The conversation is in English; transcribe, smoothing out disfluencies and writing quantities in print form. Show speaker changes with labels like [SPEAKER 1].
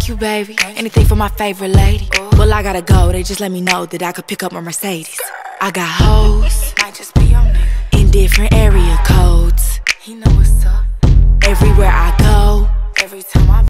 [SPEAKER 1] Thank you, baby. Anything for my favorite lady. Well, I gotta go, they just let me know that I could pick up my Mercedes. I got hoes, might just be on there, in different area codes. He know what's up. Everywhere I go,